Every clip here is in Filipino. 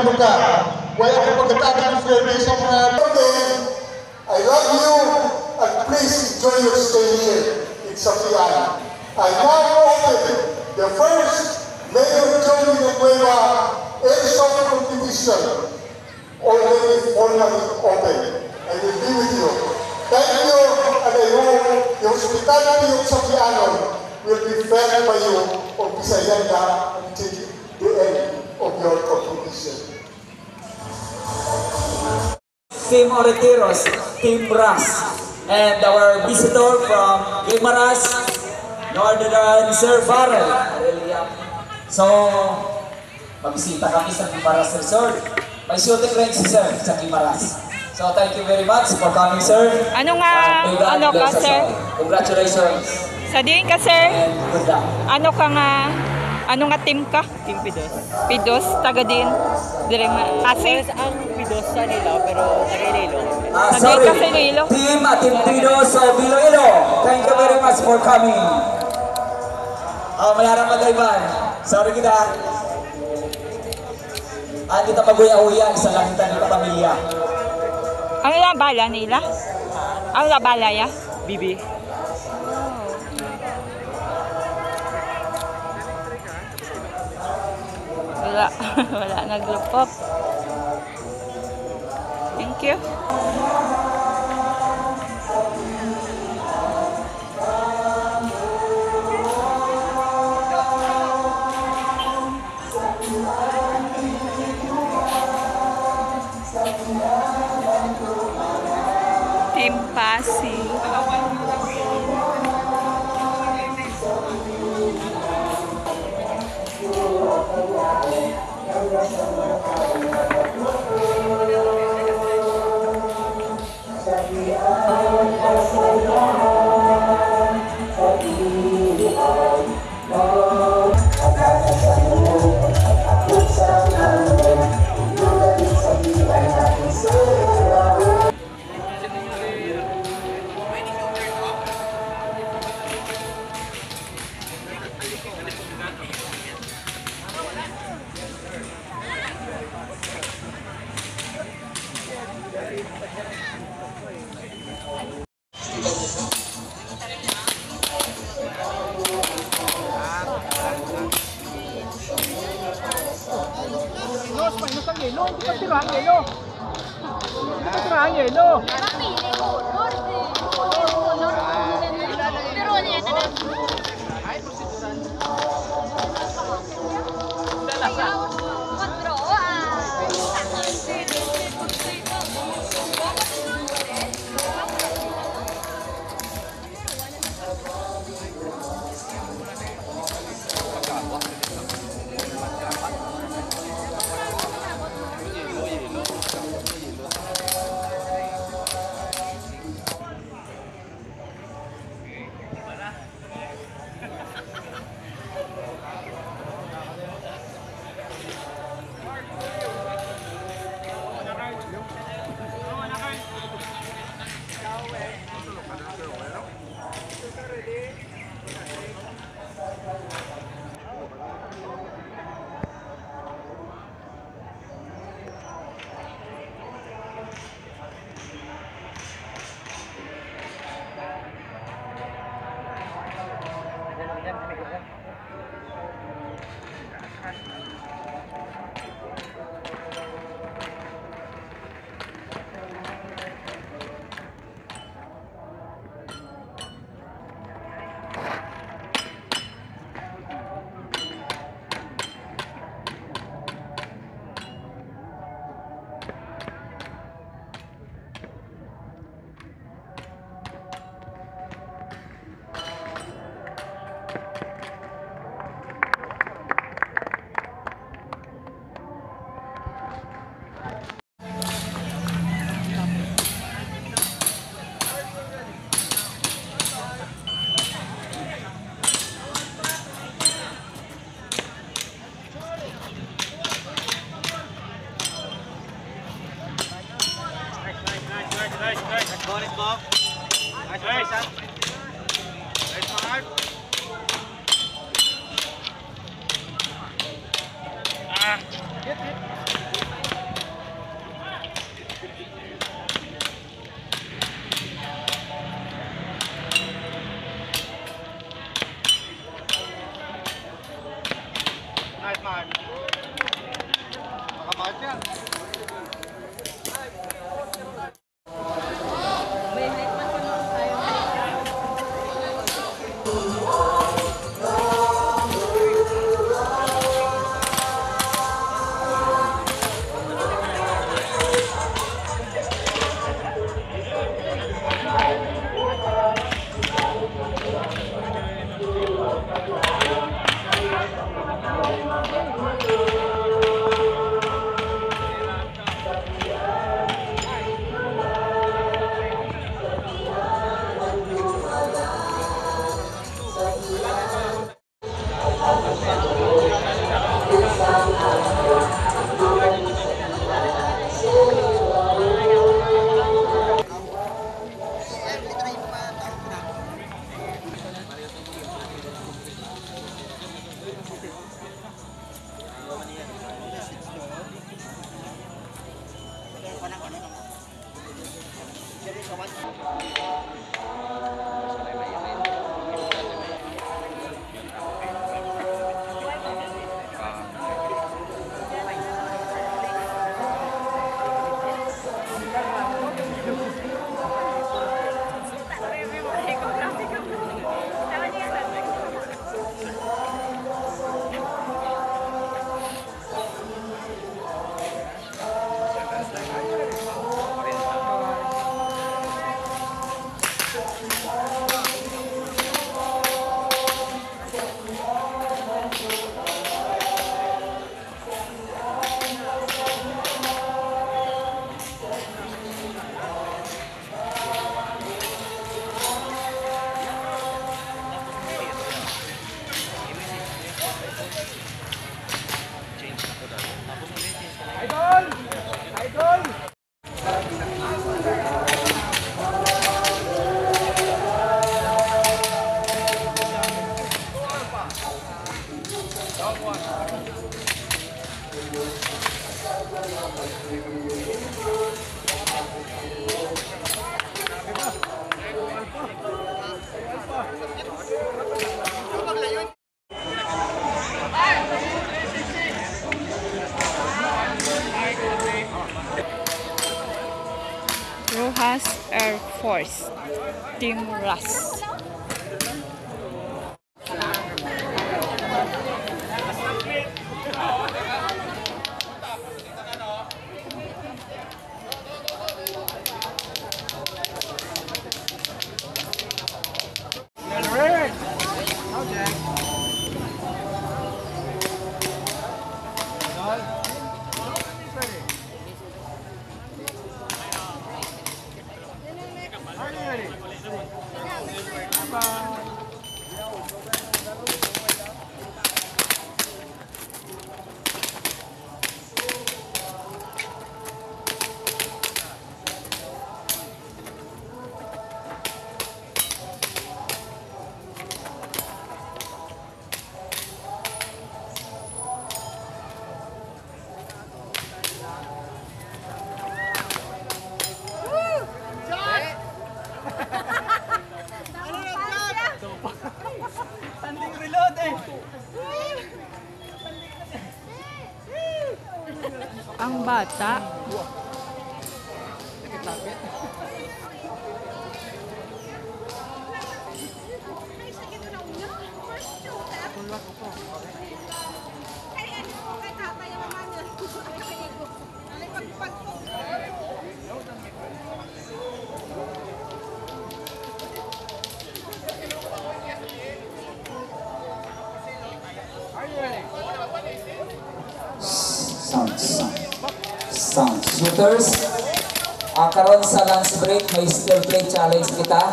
ano ka. Wala ko pagkatapos sa mga I love you and please enjoy your stay here in Sapian. I now open the first Mayor Joey Villanueva Airsoft Competition, already formally open. I will be with you. Thank you, and I hope the hospitality of Sapiano will be felt by you on Bisayanga until the end of your competition. Team Oretiros, Team Brass, and our visitor from Guimaras, Northern Sir Farrell. So, magbisita kami sa Guimaras Resort. May shooting range si Sir sa Guimaras. So, thank you very much for coming, Sir. Ano nga, ano ka, Sir? Congratulations. Sa diin ka, Sir? And good luck. Ano ka nga, ano nga team ka? Team Pidos. Pidos, taga din. Dire nga. Kasi ang Pidos sa nila, pero taga Iloilo. Sorry, ka sa Iloilo? Team Pidos of Iloilo. Thank you very much for coming. Mayarang magayban. Sorry kita. Kita maguya-uya, isa lang kita ng pamilya. Ang labala nila? Ang labala ya? Bibi. Wala. Wala naglupop. Thank you. Team Pasig. Rojas Air Force, Team RAS. Ang bata. Sound. Shooters, karon sa lunch break, may skill play challenge kita.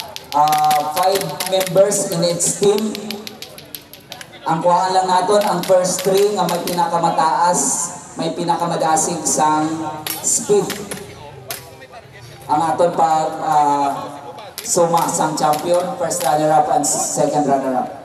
5 members in each team. Ang kuhaan lang naton ang first 3 nga may pinakamataas, may pinakamadasig sang speed. Ang aton pag suma sang champion, first runner-up and second runner-up.